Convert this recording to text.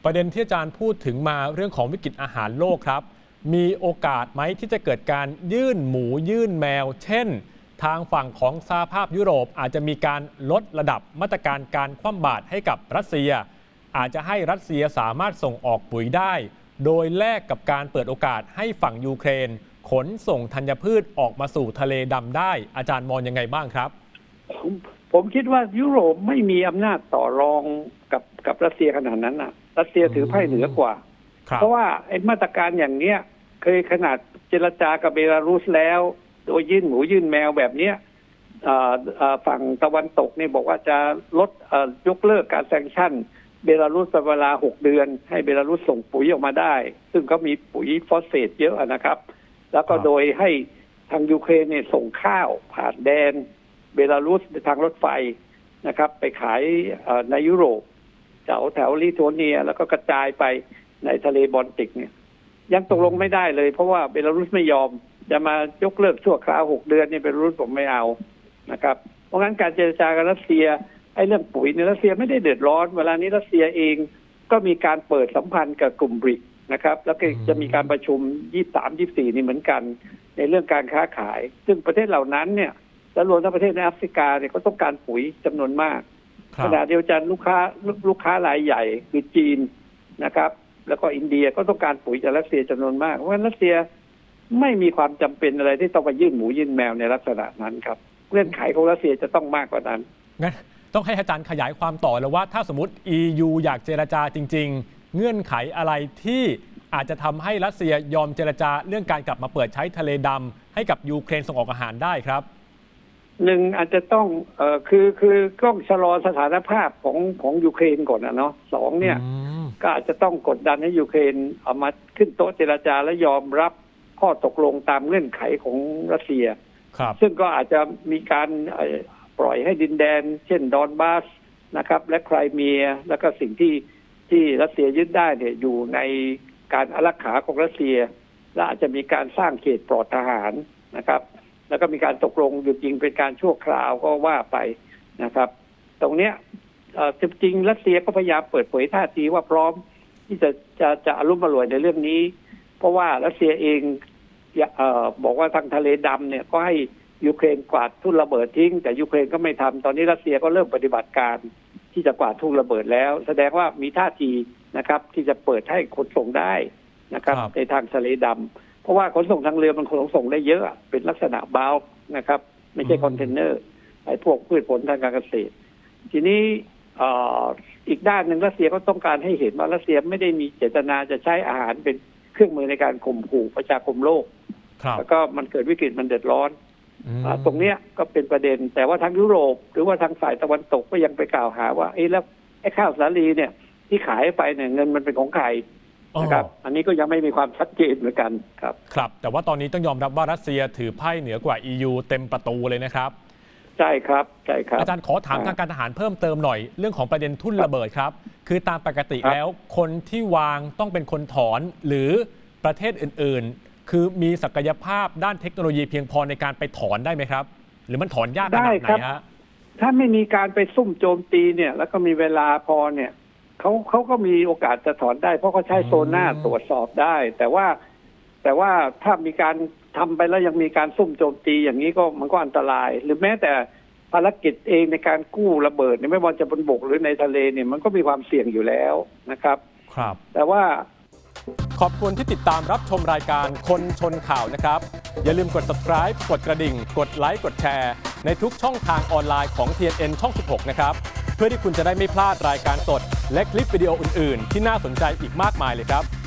ประเด็นที่อาจารย์พูดถึงมาเรื่องของวิกฤตอาหารโลกครับมีโอกาสไหมที่จะเกิดการยื่นหมูยื่นแมวเช่นทางฝั่งของสหภาพยุโรปอาจจะมีการลดระดับมาตรการการคว่ำบาตรให้กับรัสเซียอาจจะให้รัสเซียสามารถส่งออกปุ๋ยได้โดยแลกกับการเปิดโอกาสให้ฝั่งยูเครนขนส่งธัญพืชออกมาสู่ทะเลดำได้อาจารย์มองยังไงบ้างครับผมคิดว่ายุโรปไม่มีอำนาจต่อรองกับรัสเซียขนาดนั้นนะรัสเซียถือไพ่เหนือกว่าเพราะว่าไอ้มาตรการอย่างเนี้ยเคยขนาดเจรจากับเบลารุสแล้วโดยยื่นหมูยื่นแมวแบบเนี้ยฝั่งตะวันตกนี่บอกว่าจะลดยกเลิกการแซงชั่นเบลารุสเป็นเวลา6 เดือนให้เบลารุสส่งปุ๋ยออกมาได้ซึ่งเขามีปุ๋ยฟอสเฟตเยอะนะครับแล้วก็โดยให้ทางยูเครนเนี่ยส่งข้าวผ่านแดนเบลารุสทางรถไฟนะครับไปขายในยุโรปแถวลิทัวเนียแล้วก็กระจายไปในทะเลบอลติกเนี่ยยังตกลงไม่ได้เลยเพราะว่าเบลารุสไม่ยอมจะมายกเลิกชั่วคราว6 เดือนนี่เบลารุสผมไม่เอานะครับเพราะงั้นการเจรจากับรัสเซียไอ้เรื่องปุ๋ยเนี่ยรัสเซียไม่ได้เดือดร้อนเวลานี้รัสเซียเองก็มีการเปิดสัมพันธ์กับกลุ่มบริกนะครับแล้วก็จะมีการประชุม23-24นี่เหมือนกันในเรื่องการค้าขายซึ่งประเทศเหล่านั้นเนี่ยและรวมทั้งประเทศในแอฟริกาเนี่ยก็ต้องการปุ๋ยจำนวนมากขณะเดียวกันลูกค้ารายใหญ่คือจีนนะครับแล้วก็อินเดียก็ต้องการปุ๋ยจากรัสเซียจำนวนมากเพราะฉะนั้นรัสเซียไม่มีความจำเป็นอะไรที่ต้องไปยื่นหมูยื่นแมวในลักษณะนั้นครับเงื่อนไขของรัสเซียจะต้องมากกว่านั้นงั้นต้องให้อาจารย์ขยายความต่อแล้วว่าถ้าสมมติ EU อยากเจรจาจริงๆเงื่อนไขอะไรที่อาจจะทำให้รัสเซียยอมเจรจาเรื่องการกลับมาเปิดใช้ทะเลดำให้กับยูเครนส่งออกอาหารได้ครับ 1อาจจะต้องคือต้องชะลอสถานภาพของยูเครนก่อนนะเนาะ2เนี่ยก็อาจจะต้องกดดันให้ยูเครนเอามาขึ้นโต๊ะเจรจาและยอมรับข้อตกลงตามเงื่อนไขของรัสเซียซึ่งก็อาจจะมีการปล่อยให้ดินแดนเช่นดอนบาสนะครับและไครเมียแล้วก็สิ่งที่รัสเซียยึดได้เนี่ยอยู่ในการอารักขาของรัสเซียและอาจจะมีการสร้างเขตปลอดทหารนะครับแล้วก็มีการตกลงหยุดยิงเป็นการชั่วคราวก็ว่าไปนะครับตรงเนี้ยจริงๆรัสเซียก็พยายามเปิดเผยท่าทีว่าพร้อมที่จะอารมณ์อร่วยในเรื่องนี้เพราะว่ารัสเซียเองบอกว่าทางทะเลดำเนี่ยก็ให้ยูเครนกวาดทุ่นระเบิดทิ้งแต่ยูเครนก็ไม่ทำตอนนี้รัสเซียก็เริ่มปฏิบัติการที่จะกวาดทุ่นระเบิดแล้วแสดงว่ามีท่าทีนะครับที่จะเปิดให้ขนส่งได้นะครับในทางทะเลดำเพราะว่าขนส่งทางเรือมันขนส่งได้เยอะเป็นลักษณะบาวนะครับไม่ใช่คอนเทนเนอร์ไอ้พวกพืชผลทางการเกษตรทีนี้อีกด้านหนึ่งรัสเซียก็ต้องการให้เห็นว่ารัสเซียไม่ได้มีเจตนาจะใช้อาหารเป็นเครื่องมือในการข่มขู่ประชาคมโลกแล้วก็มันเกิดวิกฤตมันเดือดร้อนตรงเนี้ยก็เป็นประเด็นแต่ว่าทางยุโรปหรือว่าทางฝ่ายตะวันตกก็ยังไปกล่าวหาว่าแล้วไอ้ข้าวสาลีเนี่ยที่ขายไปเนี่ยเงินมันเป็นของใครนะครับอันนี้ก็ยังไม่มีความชัดเจนเหมือนกันครับครับแต่ว่าตอนนี้ต้องยอมรับว่ารัสเซียถือไพ่เหนือกว่า EU เต็มประตูเลยนะครับใช่ครับใช่ครับอาจารย์ขอถามทางการทหารเพิ่มเติมหน่อยเรื่องของประเด็นทุ่นระเบิดครับคือตามปกติแล้วคนที่วางต้องเป็นคนถอนหรือประเทศอื่นๆคือมีศักยภาพด้านเทคโนโลยีเพียงพอในการไปถอนได้ไหมครับหรือมันถอนยากขนาดไหนฮะถ้าไม่มีการไปซุ่มโจมตีเนี่ยแล้วก็มีเวลาพอเนี่ยเขาก็มีโอกาสจะถอนได้เพราะเขาใช้โซน่าตรวจสอบได้แต่ว่าถ้ามีการทำไปแล้วยังมีการซุ่มโจมตีอย่างนี้ก็มันก็อันตรายหรือแม้แต่ภารกิจเองในการกู้ระเบิดไม่ว่าจะบนบกหรือในทะเลเนี่ยมันก็มีความเสี่ยงอยู่แล้วนะครับครับแต่ว่าขอบคุณที่ติดตามรับชมรายการคนชนข่าวนะครับอย่าลืมกด subscribe กดกระดิ่งกดไลค์กดแชร์ในทุกช่องทางออนไลน์ของ TNN ช่อง 16 นะครับเพื่อที่คุณจะได้ไม่พลาดรายการสดและคลิปวิดีโออื่นๆที่น่าสนใจอีกมากมายเลยครับ